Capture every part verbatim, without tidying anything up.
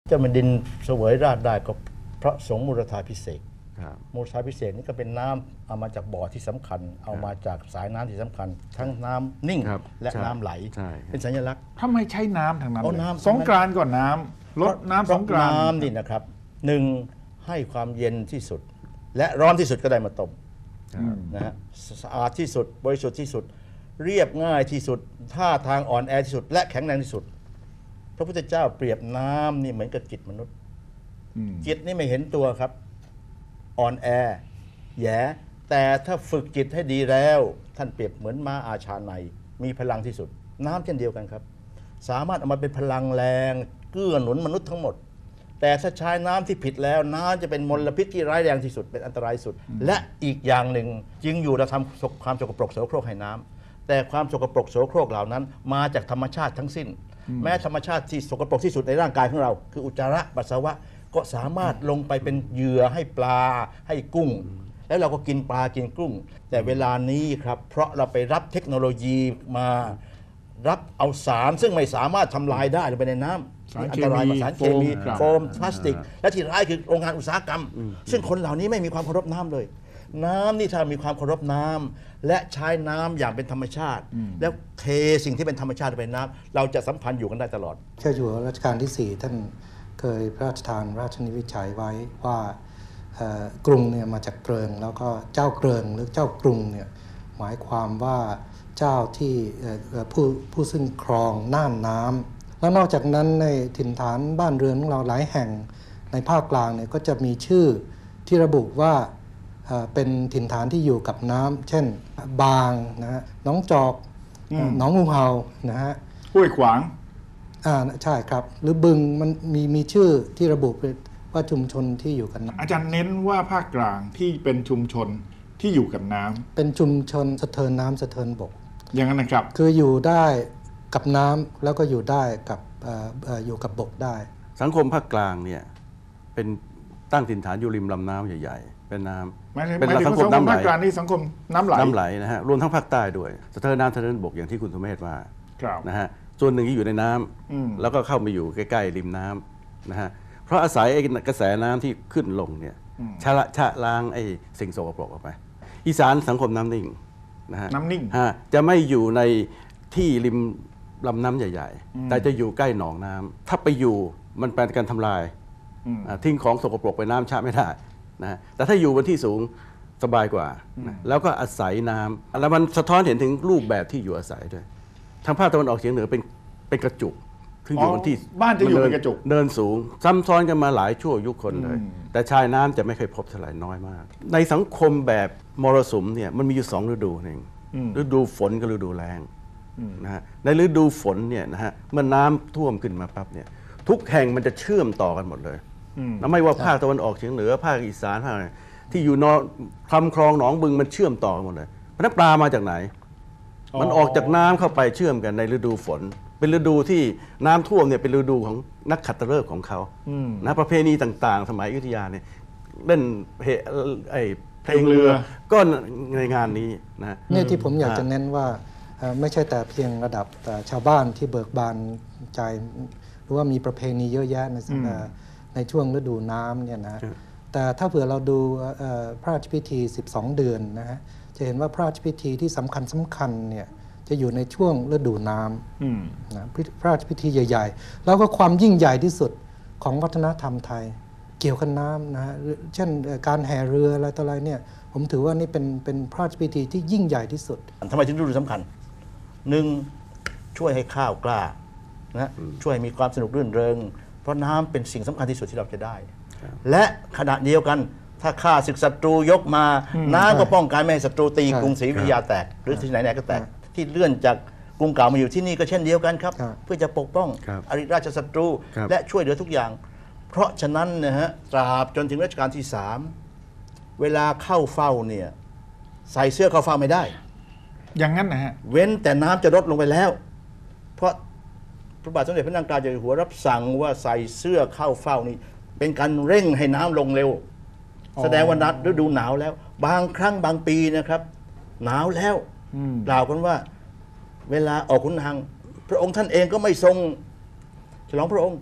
เจ้าแผ่นดินเสวยราชได้ก็เพราะสงฆ์มูลธาพิเศษมูลธาพิเศษนี่ก็เป็นน้ำเอามาจากบ่อที่สำคัญเอามาจากสายน้ำที่สำคัญ ทั้งน้ำนิ่งและน้ำไหลเป็นสัญลักษณ์ถ้าไม่ใช้น้ำทางนั้นสงกรานต์ก่อนน้ำลดน้ำสงกรานต์น้ำนี่นะครับหนึ่งให้ความเย็นที่สุดและร้อนที่สุดก็ได้มาต้มนะฮะสะอาดที่สุดบริสุทธิ์ที่สุดเรียบง่ายที่สุดท่าทางอ่อนแอที่สุดและแข็งแรงที่สุดพระพุทธเจ้าเปรียบน้ำนี่เหมือนกับจิตมนุษย์จิตนี่ไม่เห็นตัวครับอ่อนแอแย่แต่ถ้าฝึกจิตให้ดีแล้วท่านเปรียบเหมือนม้าอาชาในมีพลังที่สุดน้ำเช่นเดียวกันครับสามารถเอามาเป็นพลังแรงเกื้อหนุนมนุษย์ทั้งหมดแต่ถ้าใช้น้ำที่ผิดแล้วน้ำจะเป็นมลพิษที่ร้ายแรงที่สุดเป็นอันตรายสุดและอีกอย่างหนึ่งจึงอยู่เราทำความสกปรกโสโครกให้น้ำแต่ความสกปรกโสโครกเหล่านั้นมาจากธรรมชาติทั้งสิ้นแม้ธรรมชาติที่สกปรกที่สุดในร่างกายของเราคืออุจจาระปัสสาวะก็สามารถลงไปเป็นเหยื่อให้ปลาให้กุ้งแล้วเราก็กินปลากินกุ้งแต่เวลานี้ครับเพราะเราไปรับเทคโนโลยีมารับเอาสารซึ่งไม่สามารถทำลายได้ลงไปในน้ำอันตรายมาสารเคมีโฟมพลาสติกและที่ร้ายคือโรงงานอุตสาหกรรมซึ่งคนเหล่านี้ไม่มีความเคารพน้ำเลยน้ำนี่ถ้ามีความเคารพน้ำและใช้น้ำอย่างเป็นธรรมชาติแล้วเทสิ่งที่เป็นธรรมชาติไปน้ำเราจะสัมพันธ์อยู่กันได้ตลอดเจ้าอยู่หัวรัชกาลที่สี่ท่านเคยพระราชทานราชนิวิจัยไว้ว่ากรุงเนี่ยมาจากเกริงแล้วก็เจ้าเกริงหรือเจ้ากรุงเนี่ยหมายความว่าเจ้าที่ผู้ผู้ซึ่งครองน่านน้ำแล้วนอกจากนั้นในถิ่นฐานบ้านเรือนของเราหลายแห่งในภาคกลางเนี่ยก็จะมีชื่อที่ระบุว่าเป็นถิ่นฐานที่อยู่กับน้ำเช่นบางนะฮะน้องจอกหนองงูเห่านะฮะห้วยขวางอ่าใช่ครับหรือบึงมันมีมีชื่อที่ระบุว่าชุมชนที่อยู่กันน้ำอาจารย์เน้นว่าภาคกลางที่เป็นชุมชนที่อยู่กับน้ำเป็นชุมชนสะเทินน้ำสะเทินบกอย่างนั้นนะครับคืออยู่ได้กับน้ำแล้วก็อยู่ได้กับอยู่กับบกได้สังคมภาคกลางเนี่ยเป็นตั้งถิ่นฐานอยู่ริมลำน้ำใหญ่ๆเป็นน้ำเป็นสังคมน้ำไหลภาคกลางนี่สังคมน้ำไหลน้ำไหลนะฮะรวมทั้งภาคใต้ด้วยสะเทินน้ำสะเทินบกอย่างที่คุณสุเมธว่านะฮะส่วนหนึ่งที่อยู่ในน้ำแล้วก็เข้ามาอยู่ใกล้ๆริมน้ำนะฮะเพราะอาศัยกระแสน้ำที่ขึ้นลงเนี่ยชะละชะล้างไอ้สิ่งโสโครกออกไปอีสานสังคมน้ำนิ่งนะฮะน้ำนิ่งจะไม่อยู่ในที่ริมลำน้ำใหญ่ๆแต่จะอยู่ใกล้หนองน้ำถ้าไปอยู่มันเป็นการทำลายทิ้งของสกปรกไปน้ำชะไม่ได้นะแต่ถ้าอยู่บนที่สูงสบายกว่าแล้วก็อาศัยน้ำแล้วมันสะท้อนเห็นถึงรูปแบบที่อยู่อาศัยด้วยทางภาคตะวันออกเฉียงเหนือเป็นเป็นกระจุกถึงอยู่บนที่บ้านจะอยู่เป็นกระจุกเดินสูงซ้ำซ้อนกันมาหลายชั่วยุคคนเลยแต่ชายน้ำจะไม่เคยพบเท่าไหร่น้อยมากในสังคมแบบมรสุมเนี่ยมันมีอยู่สองฤดูนึงฤดูฝนกับฤดูแล้งนะฮะในฤดูฝนเนี่ยนะฮะเมื่อน้ำท่วมขึ้นมาปั๊บเนี่ยทุกแห่งมันจะเชื่อมต่อกันหมดเลยแล้วไม่ว่าภาคตะวันออกเฉียงเหนือภาคอีสานภาคอะไรที่อยู่นอคลำคลองหนองบึงมันเชื่อมต่อกันหมดเลยเพราะนั้นปลามาจากไหนมันออกจากน้ำเข้าไปเชื่อมกันในฤดูฝนเป็นฤดูที่น้ำท่วมเนี่ยเป็นฤดูของนักขัตฤกษ์ของเขานะประเพณีต่างๆสมัยอยุธยาเนี่ยเล่นไอ้เพลงเรือก็ในงานนี้นะเนี่ยที่ผมอยากจะเน้นว่าไม่ใช่แต่เพียงระดับชาวบ้านที่เบิกบานใจหรือว่ามีประเพณีเยอะแยะในในช่วงฤดูน้ำเนี่ยนะแต่ถ้าเผื่อเราดูพระราชพิธีสิบสองเดือนนะฮะจะเห็นว่าพระราชพิธีที่สำคัญสำคัญเนี่ยจะอยู่ในช่วงฤดูน้ำนะพระราชพิธีใหญ่ๆแล้วก็ความยิ่งใหญ่ที่สุดของวัฒนธรรมไทยเกี่ยวกับน้ำนะฮะเช่นการแห่เรืออะไรต่ออะไรเนี่ยผมถือว่านี่เป็นเป็นพระราชพิธีที่ยิ่งใหญ่ที่สุดทำไมถึงฤดูสำคัญหนึ่งช่วยให้ข้าวกล้านะช่วยมีความสนุกรื่นเริงเพราะน้ำเป็นสิ่งสำคัญที่สุดที่เราจะได้และขณะเดียวกันถ้าข้าศึกศัตรูยกมาน้ำก็ป้องกันไม่ให้ศัตรูตีกรุงศรีอยุธยาแตกหรือที่ไหนๆก็แตกที่เลื่อนจากกรุงเก่ามาอยู่ที่นี่ก็เช่นเดียวกันครับเพื่อจะปกป้องอริราชศัตรูและช่วยเหลือทุกอย่างเพราะฉะนั้นนะฮะตราบจนถึงรัชกาลที่สามเวลาเข้าเฝ้าเนี่ยใส่เสื้อเข้าเฝ้าไม่ได้อย่างนั้นนะฮะเว้นแต่น้ำจะลดลงไปแล้วเพราะพระบาทสมเด็จพระนางเจ้าอยู่หัวรับสั่งว่าใส่เสื้อเข้าเฝ้านี่เป็นการเร่งให้น้ำลงเร็วแสดงว่านัดฤดูหนาวแล้วบางครั้งบางปีนะครับหนาวแล้วกล่าวกันว่าเวลาออกขุนทางพระองค์ท่านเองก็ไม่ทรงฉลองพระองค์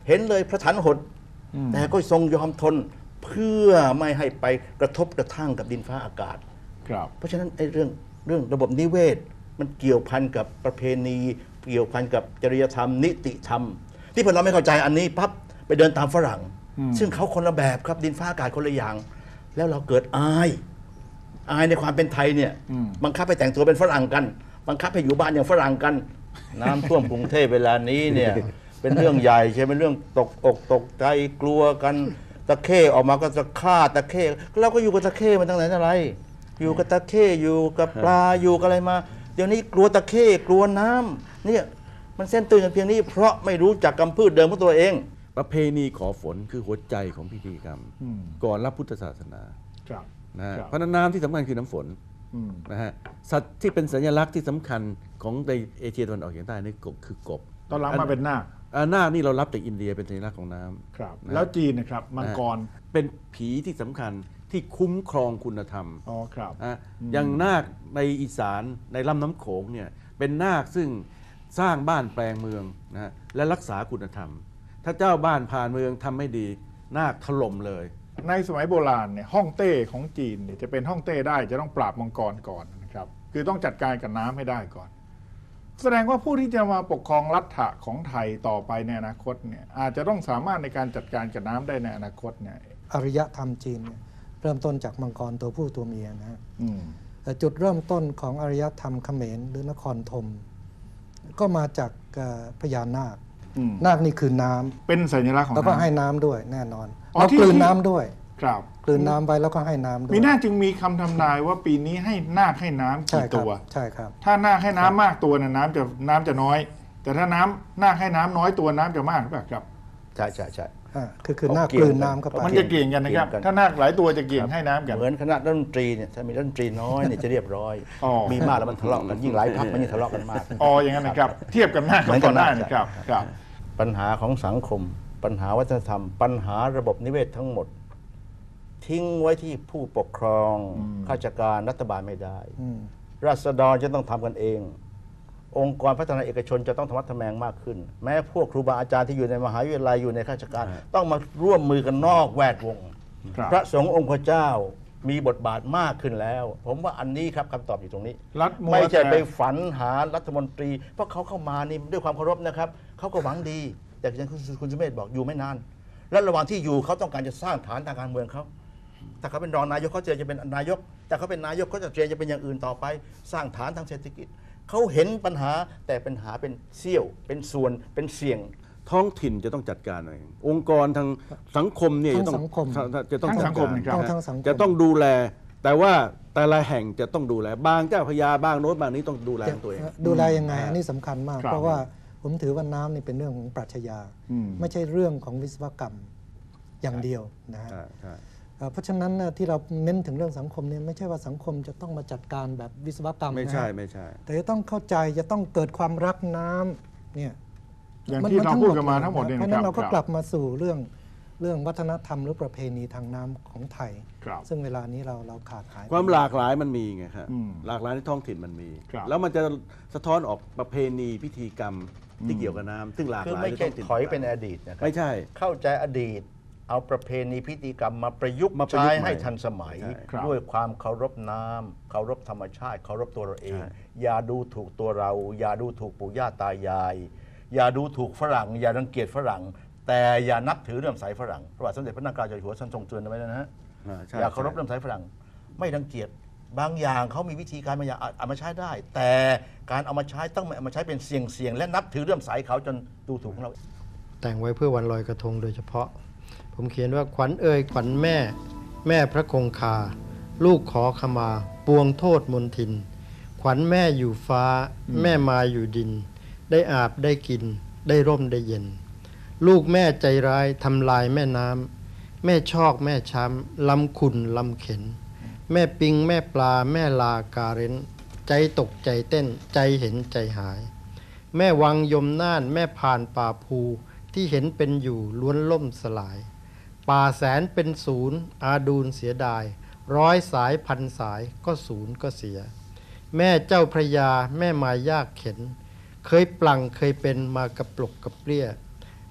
เห็นเลยพระฐานหดแต่ก็ทรงยอมทนเพื่อไม่ให้ไปกระทบกระทั่งกับดินฟ้าอากาศครับเพราะฉะนั้นไอ้เรื่องเรื่องระบบนิเวศมันเกี่ยวพันกับประเพณีเกี่ยวพันกับจริยธรรมนิติธรรม ที่พอเราไม่เข้าใจอันนี้ปั๊บไปเดินตามฝรั่ง ซึ่งเขาคนละแบบครับดินฟ้าอากาศคนละอย่าง แล้วเราเกิดอายอายในความเป็นไทยเนี่ยบังคับให้แต่งตัวเป็นฝรั่งกัน บังคับให้อยู่บ้านอย่างฝรั่งกัน น้ำท่วมกรุงเทพเวลานี้เนี่ย เป็นเรื่องใหญ่ใช่ไหมเป็นเรื่องตกอกตกใจกลัวกันตะเข้ออกมาก็จะฆ่าตะเข้เราก็อยู่กับตะเข้มาตั้งไหนแต่ไร อยู่กับตะเข้อยู่กับปลาอยู่กับอะไรมา เดี๋ยวนี้กลัวตะเข้กลัวน้ำเนี่ยมันเส้นตื่นกันเพียงนี้ เพราะไม่รู้จักกำพืชเดิมของตัวเองประเพณีขอฝนคือหัวใจของพิธีกรรม ก่อนรับพุทธศาสนาครับนะฮะครับเพราะฉะนั้นน้ำที่สำคัญคือน้ำฝนนะฮะสัตว์ที่เป็นสัญลักษณ์ที่สำคัญของในเอเชียตะวันออกเฉียงใต้นี่กบคือกบตอนหลังมาเป็นนาคอ่านาคนี่เรารับจากอินเดียเป็นสัญลักษณ์ของน้ำครับนะแล้วจีนนะครับมังกรเป็นผีที่สำคัญที่คุ้มครองคุณธรรมอ๋อครับนะอย่างนาคในอีสานในลำน้ำโขงเนี่ยเป็นนาคซึ่งสร้างบ้านแปลงเมืองนะฮะและรักษาคุณธรรม ถ้าเจ้าบ้านผ่านเมืองทำไม่ดีนาคถล่มเลยในสมัยโบราณเนี่ยฮ่องเต้ของจีนเนี่ยจะเป็นฮ่องเต้ได้จะต้องปราบมังกรก่อนนะครับคือต้องจัดการกับน้ำให้ได้ก่อน แสดงว่าผู้ที่จะมาปกครองรัฐะของไทยต่อไปในอนาคตเนี่ยอาจจะต้องสามารถในการจัดการกับน้ำได้ในอนาคตเนี่ยอารยธรรมจีนเนี่ยเริ่มต้นจากมังกรตัวผู้ตัวเมียนะฮะอืมแต่จุดเริ่มต้นของอารยธรรมเขมรหรือนครธมก็มาจากเอ่อพญานาคอืมนาคนี่คือน้ำเป็นสัญลักษณ์ของแล้วก็น้ำให้น้ำด้วยแน่นอนอ๋อแล้วที่กลืนที่น้ำด้วยครับกลืนน้ำไปแล้วก็ให้น้ำด้วยมีน่าจึงมีคำทำนายว่าปีนี้ให้นาคให้น้ำใช่กี่ครัตับวใช่ครับถ้านาคให้น้ำมากตัวเนี่ยน้ำจะน้ำจะน้อย แต่ถ้าน้ำนาคให้น้ำน้อยตัวน้ำจะมากหรือเปล่าครับใช่ใช่ใช่อ่าคือคือเขานาคเกี่กยวลืนน้ำเข้าไปมันจะเกี่ยงกันนะครับเกี่ยงกันถ้านาคหลายตัวจะเกี่ยงให้น้ำกันเหมือนคณะดนตรีเนี่ยถ้ามีดนตรีน้อยเนี่ยจะเรียบร้อยอ๋อมีมากแล้วมันทะเลาะกันยิ่งหลายพักมันยิ่งทะเลาะกันมากอ๋ออย่างนั้นนะครับ เทียบกันนาคเหมืกับอนกัก่อน นหน้านาคนะครับครับปัญหาของสังคม ปัญหาวัฒนธรรม ปัญหาระบบนิเวศทั้งหมด ทิ้งไว้ที่ผู้ปกครองข้าราชการรัฐบาลไม่ได้อืมราษฎรจะต้องทำกันเอง องค์กรพัฒนาเอกชนจะต้องทำวัฒนแมงมากขึ้น แม้พวกครูบาอาจารย์ที่อยู่ในมหาวิทยาลัยอยู่ในข้าราชการ ต้องมาร่วมมือกันนอกแวดวงครับพระสงฆ์องค์เจ้ามีบทบาทมากขึ้นแล้ว ผมว่าอันนี้ครับคำตอบอยู่ตรงนี้รัฐมัวไม่ใช่แต่ไปฝันหารัฐมนตรี เพราะเขาเข้ามานี่ด้วยความเคารพนะครับเขาก็หวังดีแต่อย่างที่คุณสุเมธบอกอยู่ไม่นาน และระหว่างที่อยู่เขาต้องการจะสร้างฐานทางการเมืองเขาถ้าเขาเป็นรองนายกเขาเตรียมจะเป็นนายก แต่เขาเป็นนายกเขาจะเตรียมจะเป็นอย่างอื่นต่อไป สร้างฐานทางเศรษฐกิจเขาเห็นปัญหาแต่ปัญหาเป็นเสี้ยว เป็นส่วนเป็นเสี่ยงท้องถิ่นจะต้องจัดการเององค์กรทางสังคมเนี่ยทั้จะงต้องสังคมจะต้องทั้งจัสัดงคมการนะครับต้องทั้งสังคมจะต้องดูแล แต่ว่าแต่ละแห่งจะต้องดูแลบางเจ้าพระยาบางโน้นบางนี้ต้องดูแลตัวเองดูแลยังไงอันนี้สำคัญมากครับเพราะว่าผมถือว่าน้ำนี่เป็นเรื่องของปรัชญาอืมไม่ใช่เรื่องของวิศวกรรมอย่างเดียวนะฮะใช่ใช่เอ่อเพราะฉะนั้นน่ะที่เราเน้นถึงเรื่องสังคมเนี่ยไม่ใช่ว่าสังคมจะต้องมาจัดการแบบวิศวกรรมไม่นะใช่ฮะไม่ใช่แต่จะต้องเข้าใจจะต้องเกิดความรักน้ำเนี่ยอย่างมันที่มันเราทั้งพูดหมดกันมาเลยทั้งหมดเนี่ยเพราะนะฉะคนั้รับนเราก็ครับกลับมาสู่เรื่องเรื่องวัฒนธรรมหรือประเพณีทางน้ำของไทยครับซึ่งเวลานี้เราเราขาดหายไปความหลากหลายมันมีไงครับอืมหลากหลายในท้องถิ่นมันมีครับแล้วมันจะสะท้อนออกประเพณีพิธีกรรมที่เกี่ยวกับน้ำซึ่งหลากคือหลายไม่ในใช่ท้องถิ่นถอยไปในอดีตนะครับไม่ใช่เข้าใจอดีต เอาประเพณีพิธีกรรมมาประยุกต์มาประยุกต์ใช้ให้ใหม่ทันสมัยใช่ครับด้วยความเคารพน้ำเคารพธรรมชาติเคารพตัวเราเองใช่อย่าดูถูกตัวเรา อย่าดูถูกปู่ย่าตายาย อย่าดูถูกฝรั่ง อย่ารังเกียจฝรั่ง แต่อย่านับถือเรื่อมใสฝรั่งพระบาทสมเด็จพระนางเกล้าเจ้าอยู่หัวท่านทรงเตือนเอาไว้แล้วนะฮะอ่าใช่อย่าเคารพใช่เรื่อมใสฝรั่ง ไม่รังเกียจบางอย่างเขามีวิธีการบางอย่างอาจเอามาใช้ได้ แต่การเอามาใช้ต้องไม่เอามาใช้เป็นเสี่ยงเสี่ยงๆและนับถือเรื่อมใสเขาจนดูถูกของเราแต่งไว้เพื่อวันลอยกระทงโดยเฉพาะ ผมเขียนว่าขวัญเอ่ยขวัญแม่ แม่พระคงคา ลูกขอขมา ปวงโทษมนทิน ขวัญแม่อยู่ฟ้า แม่มาอยู่ดิน ได้อาบได้กิน ได้ร่มได้เย็น ลูกแม่ใจร้ายทำลายแม่น้ำแม่ชอกแม่ช้ำลำขุนลำเข็น แม่ปิงแม่ปลาแม่ลากาเร้น ใจตกใจเต้นใจเห็นใจหาย แม่วังยมน่านแม่ผ่านป่าภูที่เห็นเป็นอยู่ล้วนล่มสลาย ป่าแสนเป็นศูนย์อาดูลเสียดาย ร้อยสายพันสายก็ศูนย์ก็เสีย แม่เจ้าพระยาแม่มายากเข็น เคยปลังเคยเป็นมากระปลกกระเปรี้ย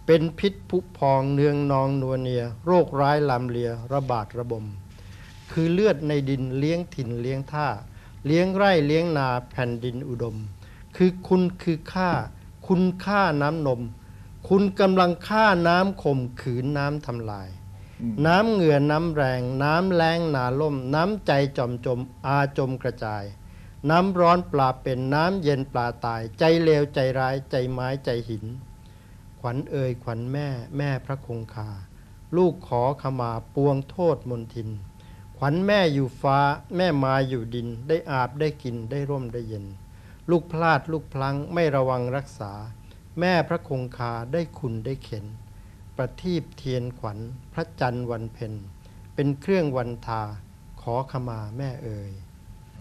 เป็นพิษผุพองเนืองนองนัวเนียโรคร้ายลามเลียระบาดระบมคือเลือดในดินเลี้ยงถิ่นเลี้ยงท่าเลี้ยงไร่เลี้ยงนาแผ่นดินอุดมคือคุณคือข้าคุณค่าน้ำนมคุณกำลังฆ่าน้ำข่มขืนน้ำทำลายน้ำเหงื่อน้ำแรงน้ำแล้งนาล่มน้ำใจจอมจมอาจมกระจายน้ำร้อนปลาเป็นน้ำเย็นปลาตายใจเลวใจร้ายใจไม้ใจหินขวัญเอ่ยขวัญแม่แม่พระคงคาลูกขอขมาปวงโทษมนทินขวัญแม่อยู่ฟ้าแม่มาอยู่ดินได้อาบได้กินได้ร่มได้เย็นลูกพลาดลูกพลั้งไม่ระวังรักษาแม่พระคงคาได้คุณได้เข็นประทีปเทียนขวัญพระจันทร์วันเพ็ญเป็นเครื่องวันทาขอขมาแม่เอ่ย